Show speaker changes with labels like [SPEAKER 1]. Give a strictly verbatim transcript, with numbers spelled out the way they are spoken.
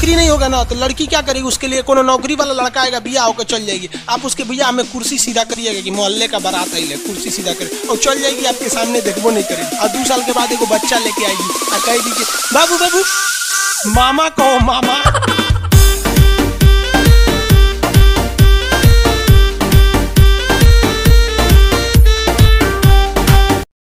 [SPEAKER 1] नौकरी नहीं होगा ना तो लड़की क्या करेगी, उसके लिए कोनो नौकरी वाला लड़का आएगा, बिया होकर चल जाएगी। आप उसके भैया हमें कुर्सी सीधा करिएगा कि मोहल्ले का बारात आई ले, कुर्सी सीधा करे और चल जाएगी, आपके सामने देखबो नहीं करेगी। और दो साल के बाद एगो बच्चा लेके आएगी और कहेगी कि बाबू बाबू मामा कहो मामा।